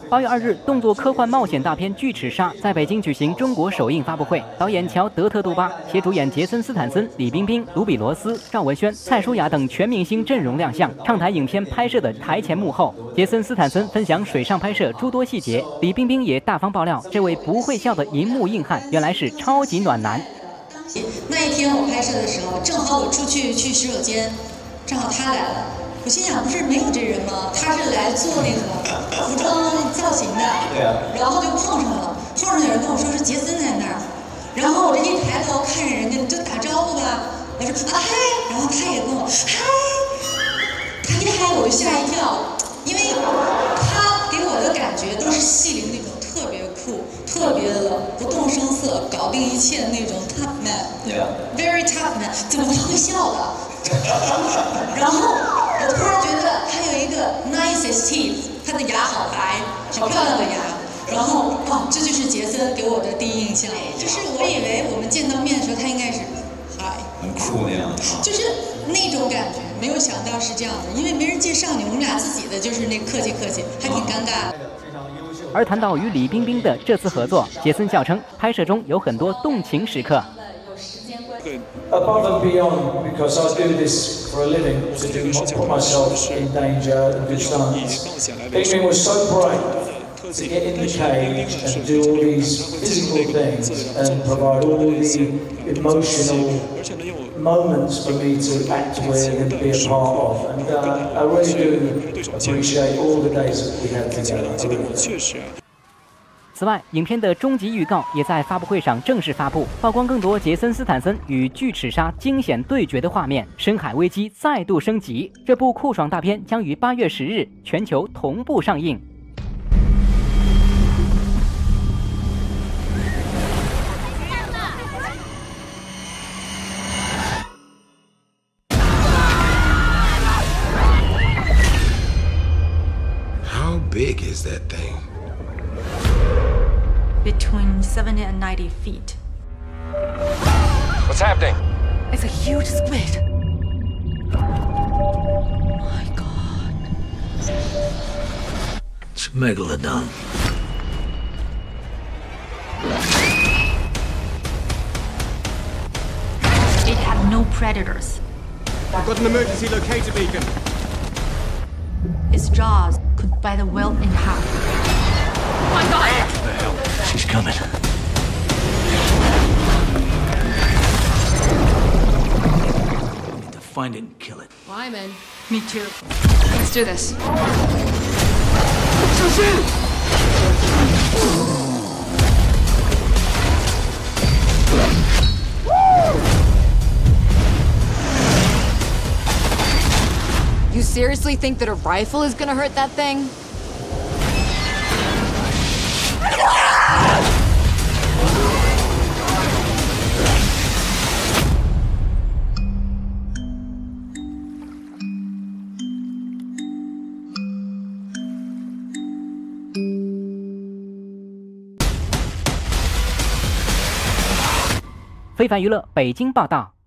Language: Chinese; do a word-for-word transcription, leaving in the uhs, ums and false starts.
八月二日，动作科幻冒险大片《巨齿鲨》在北京举行中国首映发布会。导演乔·德特·杜巴携主演杰森·斯坦森、李冰冰、卢比罗斯、赵文轩、蔡舒雅等全明星阵容亮相，畅谈影片拍摄的台前幕后。杰森·斯坦森分享水上拍摄诸多细节，李冰冰也大方爆料，这位不会笑的银幕硬汉原来是超级暖男。 那一天我拍摄的时候，正好我出去去洗手间，正好他来了。我心想，不是没有这人吗？他是来做那个服装造型的， 对啊。 然后就碰上了，碰上有人跟我说是杰森在那儿，然后我这一抬头看着人家，就打招呼吧，我说啊嗨，然后他也跟我嗨，他一嗨我就吓一跳，因为他给我的感觉都是戏里那种特别酷、特别冷、不动声色、搞定一切的那种 tough man，very tough man， 怎么他会笑的？然后我突然觉得他有一个 nicest teeth， 他的牙好白，好漂亮的牙。然后哦，这就是杰森给我的第一印象。就是我以为我们见到面的时候，他应该是嗨， 很酷那样的， 就是那种感觉。没有想到是这样的，因为没人介绍你，我们俩自己的就是那客气客气，还挺尴尬的。 而谈到与李冰冰的这次合作，杰森笑称拍摄中有很多动情时刻。 Above and beyond, because I do this for a living, to do put myself in danger and do stunts. Ping was so brave to get in the cage and do all these physical things and provide all the emotional moments for me to act with and be a part of. And uh, I really do appreciate all the days that we had together. 此外，影片的终极预告也在发布会上正式发布，曝光更多杰森·斯坦森与巨齿鲨惊险对决的画面，深海危机再度升级。这部酷爽大片将于八月十日全球同步上映。 How big is that thing? Between seventy and ninety feet. What's happening? It's a huge squid. My God. It's a megalodon. It had no predators. I've got an emergency locator beacon. Its jaws could bite the whale in half. Oh my God! What the hell? She's coming. We need to find it and kill it. Well, I'm in. Me too. Let's do this. You seriously think that a rifle is gonna hurt that thing? 非凡娱乐北京报道。